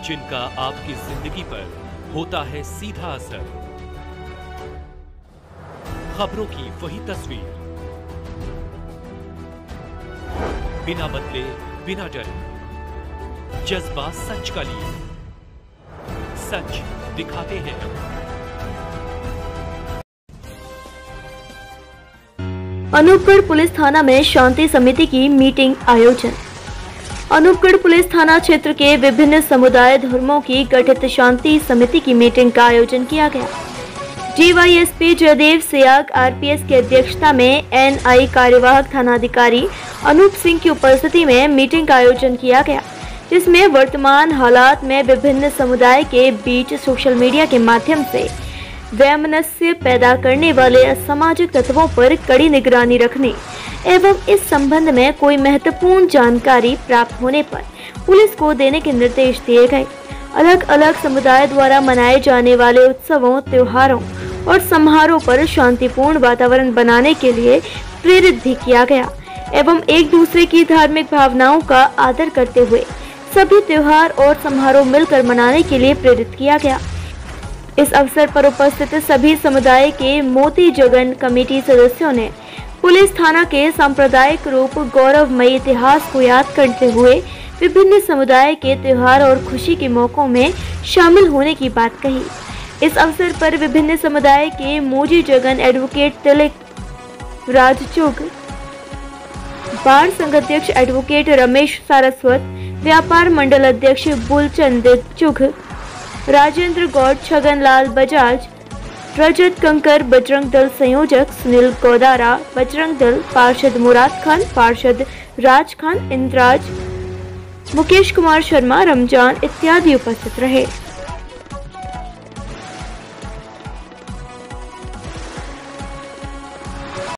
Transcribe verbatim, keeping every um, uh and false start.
जिनका आपकी जिंदगी पर होता है सीधा असर। खबरों की वही तस्वीर, बिना बदले बिना डरे, जज्बा सच का लिए, सच दिखाते हैं। अनूपगढ़ पुलिस थाना में शांति समिति की मीटिंग आयोजन। अनूपगढ़ पुलिस थाना क्षेत्र के विभिन्न समुदाय धर्मों की गठित शांति समिति की मीटिंग का आयोजन किया गया। डीवाईएसपी जयदेव सियाग आरपीएस की अध्यक्षता में एनआई कार्यवाहक थानाधिकारी अनूप सिंह की उपस्थिति में मीटिंग का आयोजन किया गया, जिसमें वर्तमान हालात में विभिन्न समुदाय के बीच सोशल मीडिया के माध्यम से वैमनस्य पैदा करने वाले असामाजिक तत्वों पर कड़ी निगरानी रखने एवं इस संबंध में कोई महत्वपूर्ण जानकारी प्राप्त होने पर पुलिस को देने के निर्देश दिए गए। अलग अलग समुदाय द्वारा मनाए जाने वाले उत्सवों, त्योहारों और समारोह पर शांतिपूर्ण वातावरण बनाने के लिए प्रेरित भी किया गया एवं एक दूसरे की धार्मिक भावनाओं का आदर करते हुए सभी त्योहार और समारोह मिलकर मनाने के लिए प्रेरित किया गया। इस अवसर पर उपस्थित सभी समुदाय के मोती जगन कमेटी सदस्यों ने पुलिस थाना के सांप्रदायिक रूप गौरवमयी इतिहास को याद करते हुए विभिन्न समुदाय के त्योहार और खुशी के मौकों में शामिल होने की बात कही। इस अवसर पर विभिन्न समुदाय के मोजी जगन एडवोकेट तिलक राजचुग, बार संघ अध्यक्ष एडवोकेट रमेश सारस्वत, व्यापार मंडल अध्यक्ष बुलचंद चुघ, राजेंद्र गौड़, छगन लाल बजाज, रजत कंकर, बजरंग दल संयोजक सुनील गोदारा, बजरंग दल पार्षद मुराद खान, पार्षद राज खान, इंद्राज, मुकेश कुमार शर्मा, रमजान इत्यादि उपस्थित रहे।